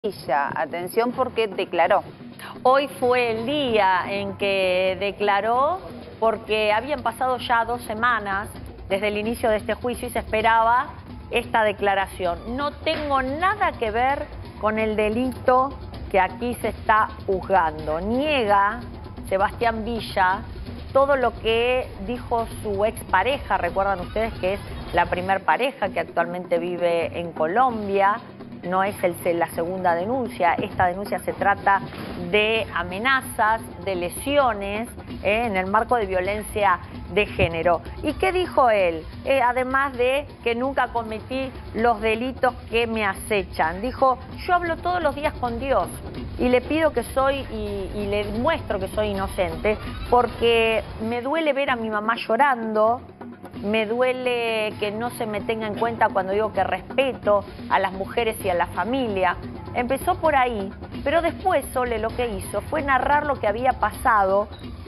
Atención porque declaró. Hoy fue el día en que declaró porque habían pasado ya 2 semanas desde el inicio de este juicio y se esperaba esta declaración. No tengo nada que ver con el delito que aquí se está juzgando. Niega Sebastián Villa todo lo que dijo su expareja, recuerdan ustedes que es la primer pareja que actualmente vive en Colombia. No es la segunda denuncia, esta denuncia se trata de amenazas, de lesiones en el marco de violencia de género. ¿Y qué dijo él? Además de que nunca cometí los delitos que me acechan. Dijo, yo hablo todos los días con Dios y le pido que soy y le muestro que soy inocente porque me duele ver a mi mamá llorando. Me duele que no se me tenga en cuenta cuando digo que respeto a las mujeres y a la familia. Empezó por ahí, pero después Sole lo que hizo fue narrar lo que había pasado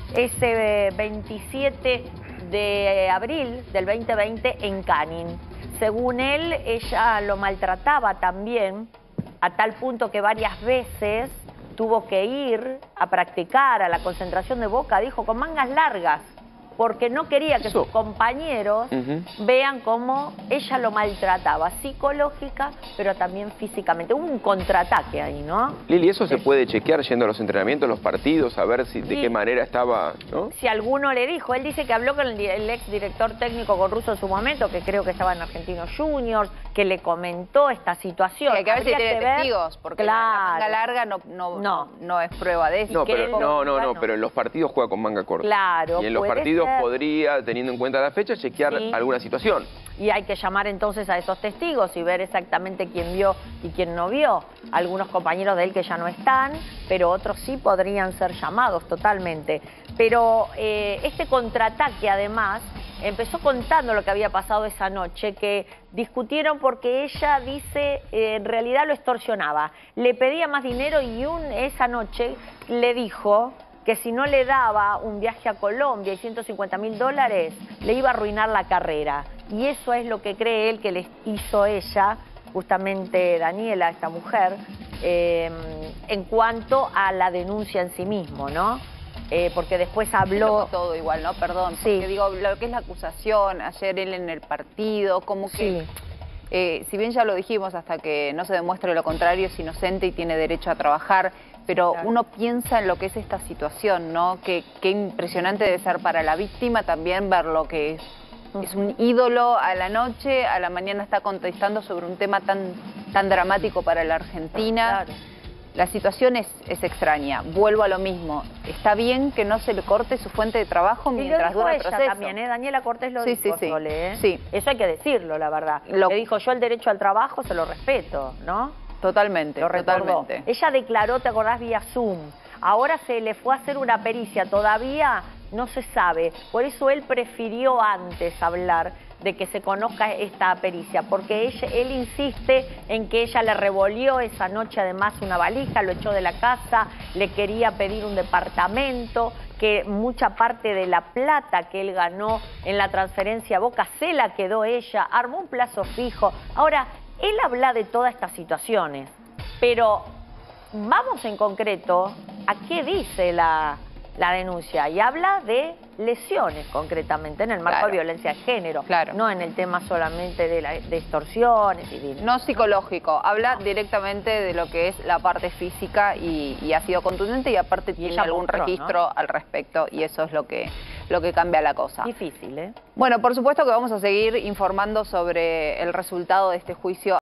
ese 27 de abril del 2020 en Canin. Según él, ella lo maltrataba también, a tal punto que varias veces tuvo que ir a practicar a la concentración de Boca, dijo, con mangas largas, porque no quería que sus compañeros vean cómo ella lo maltrataba, psicológica, pero también físicamente. Hubo un contraataque ahí, ¿no? Lili, ¿eso se puede chequear yendo a los entrenamientos, los partidos, a ver si, de qué manera estaba, ¿no? Si alguno le dijo, él dice que habló con el ex director técnico con Russo en su momento, que creo que estaba en Argentinos Juniors, que le comentó esta situación. Que hay que ver si tiene testigos, porque la manga larga no es prueba de eso. No, pero en los partidos juega con manga corta. Claro, y en los partidos podría, teniendo en cuenta la fecha, chequear alguna situación. Y hay que llamar entonces a esos testigos y ver exactamente quién vio y quién no vio. Algunos compañeros de él que ya no están, pero otros sí podrían ser llamados totalmente. Pero este contraataque además empezó contando lo que había pasado esa noche, que discutieron porque ella dice, en realidad lo extorsionaba. Le pedía más dinero y esa noche le dijo que si no le daba un viaje a Colombia y $150.000, le iba a arruinar la carrera. Y eso es lo que cree él que le hizo ella, justamente Daniela, esta mujer, en cuanto a la denuncia en sí mismo, ¿no? Porque después habló... Todo igual, ¿no? Perdón, porque digo, lo que es la acusación, ayer él en el partido, como que... si bien ya lo dijimos, hasta que no se demuestre lo contrario, es inocente y tiene derecho a trabajar, pero uno piensa en lo que es esta situación, ¿no? Qué impresionante debe ser para la víctima también ver lo que es un ídolo a la noche, a la mañana está contestando sobre un tema tan dramático para la Argentina. Claro. La situación es extraña. Vuelvo a lo mismo. Está bien que no se le corte su fuente de trabajo mientras dura el proceso. También, Daniela Cortés lo dijo, Sole, Sí. Eso hay que decirlo, la verdad. Le dijo, yo el derecho al trabajo se lo respeto, ¿no? Totalmente, totalmente. Ella declaró, ¿te acordás? Vía Zoom. Ahora se le fue a hacer una pericia, todavía no se sabe. Por eso él prefirió antes hablar de que se conozca esta pericia, porque él insiste en que ella le revolvió esa noche además una valija, lo echó de la casa, le quería pedir un departamento, que mucha parte de la plata que él ganó en la transferencia a Boca se la quedó ella, armó un plazo fijo. Ahora, él habla de todas estas situaciones, pero vamos en concreto a qué dice la denuncia, y habla de lesiones concretamente en el marco de violencia de género, no en el tema solamente de extorsiones. No psicológico, habla directamente de lo que es la parte física y ha sido contundente y aparte tiene algún registro al respecto y eso es lo que cambia la cosa. Difícil, ¿eh? Bueno, por supuesto que vamos a seguir informando sobre el resultado de este juicio.